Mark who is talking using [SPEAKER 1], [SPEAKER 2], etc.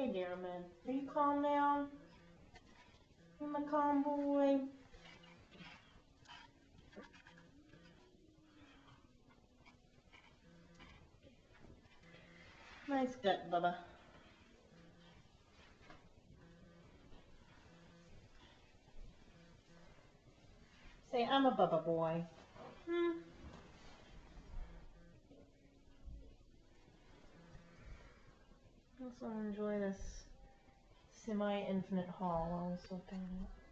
[SPEAKER 1] Hey, Diarmuid, are you calm now? You my calm boy? Nice gut, Bubba. Say, I'm a Bubba boy. Hmm. Also enjoy this semi-infinite haul while I was looking at it.